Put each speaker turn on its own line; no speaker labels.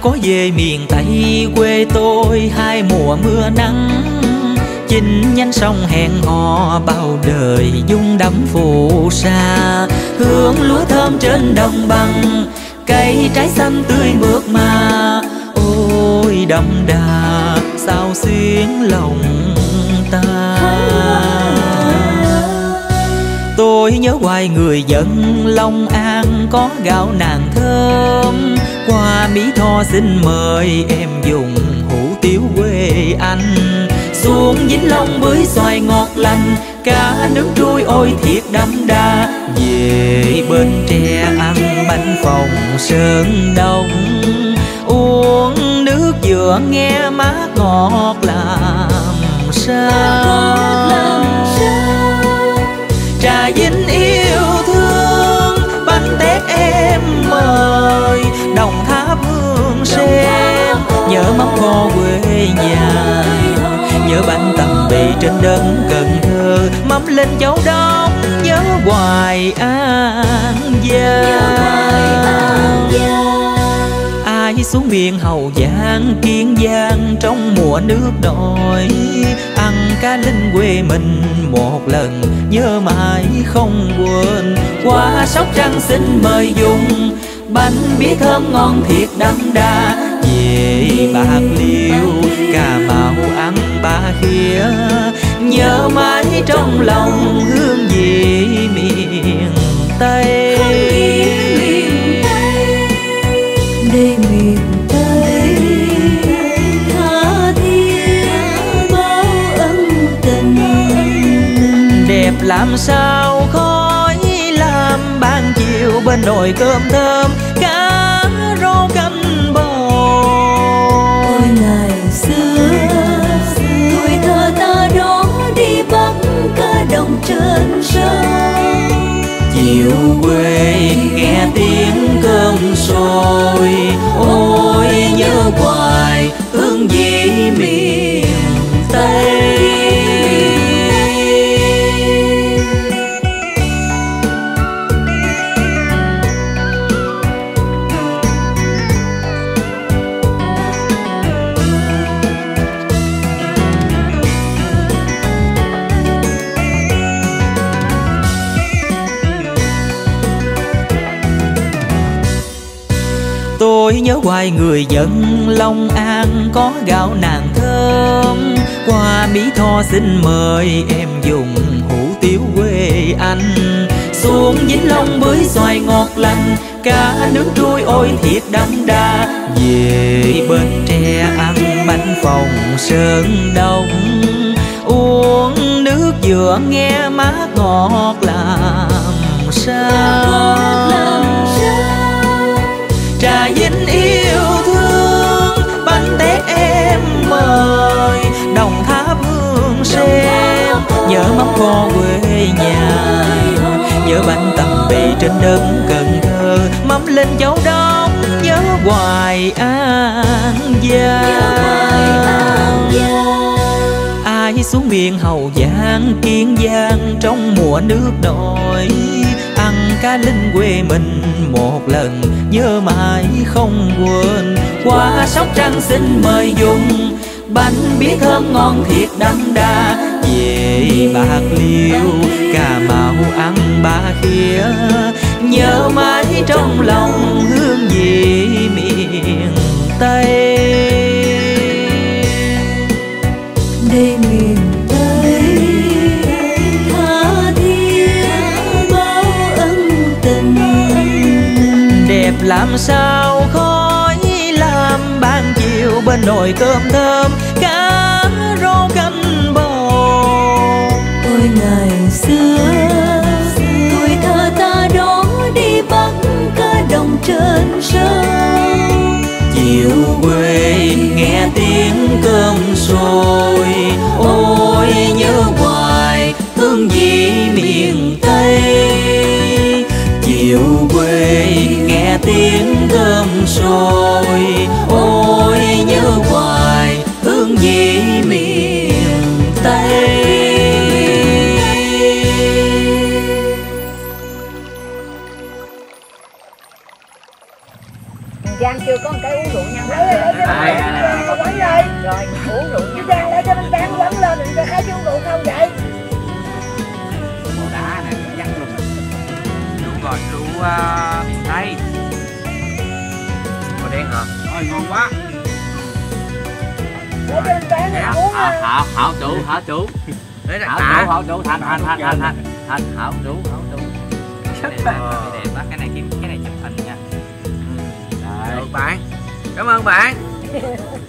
có về miền Tây quê tôi hai mùa mưa nắng, chinh nhánh sông hẹn hò bao đời dung đắm phù sa. Hương lúa thơm trên đồng bằng, cây trái xanh tươi mượt mà. Ôi đậm đà sao xuyến lòng ta. Tôi nhớ hoài người dân Long An có gạo nàng thơm. Qua Mỹ Tho xin mời em dùng hủ tiếu quê anh. Xuống Vĩnh Long bưởi xoài ngọt lành, cá nướng trui ôi thiệt đậm đà. Về Bến Tre ăn bánh phồng sơn đông, uống nước dừa nghe mát ngọt làm sao. Trà Vinh yêu thương bánh tét em mời, Đồng Tháp hương sen nhớ mắm kho quê nhà. Nhớ bánh tằm bì trên đất Cần Thơ, mắm lên Châu Đốc nhớ hoài An Giang. Ai xuống miền Hậu Giang Kiên Giang trong mùa nước nổi, ăn cá linh quê mình một lần nhớ mãi không quên. Qua Sóc Trăng xin mời dùng bánh bía thơm ngon thiệt đậm đà. Về Bạc Liêu Cà Mau ăn ba khía, nhớ mãi trong lòng hương vị miền Tây.
Đây miền Tây tha thiết bao ân tình,
đẹp làm sao khói làm ban chiều bên nồi cơm thơm cá rô canh bò.
ôi ngày xưa tuổi thơ ta đó đi bắt cá đồng trên sông.
Chiều quê nghe tiếng cơm sôi, ôi nhớ hoài hương vị miền Tây. Tôi nhớ hoài người dân Long An có gạo nàng thơm. Qua Mỹ Tho xin mời em dùng hủ tiếu quê anh. Xuống Vĩnh Long bưởi xoài ngọt lành, cá nướng trui ôi thiệt đậm đà. Về Bến Tre ăn bánh phồng sơn đông, uống nước dừa nghe mát ngọt làm sao. Trà Vinh yêu thương bánh tét em mời, Đồng Tháp hương sen nhớ mắm kho quê nhà. Nhớ bánh tằm bì trên đất Cần Thơ, mắm lên Châu Đốc nhớ hoài An Giang. Ai xuống miền Hậu Giang Kiên Giang trong mùa nước nổi, ăn cá linh quê mình một lần nhớ mãi không quên. Qua Sóc Trăng xin mời dùng bánh bía thơm ngon thiệt đậm đà. Về Bạc Liêu Cà Mau ăn ba khía, nhớ mãi trong lòng hương vị miền Tây.
Đây miền Tây tha thiết bao ân tình,
đẹp làm sao khói làm ban chiều bên nồi cơm thơm cá rô canh bò.
ôi ngày xưa tuổi thơ ta đó đi bắt cá đồng trên sông.
Chiều quê nghe tiếng cơm sôi, ôi nhớ hoài hương vị miền Tây. Chiều quê nghe tiếng cơm sôi, ôi nhớ hoài hương vị miền Tây.
Giang chưa có một cái uống rượu nhau.
miền Tây. Màu đen hả?
Ôi ngon quá.
Hảo chủ. Đấy là hảo chủ thành hảo chủ. Đẹp quá, cái này chụp hình nha. Được bạn. Cảm ơn bạn.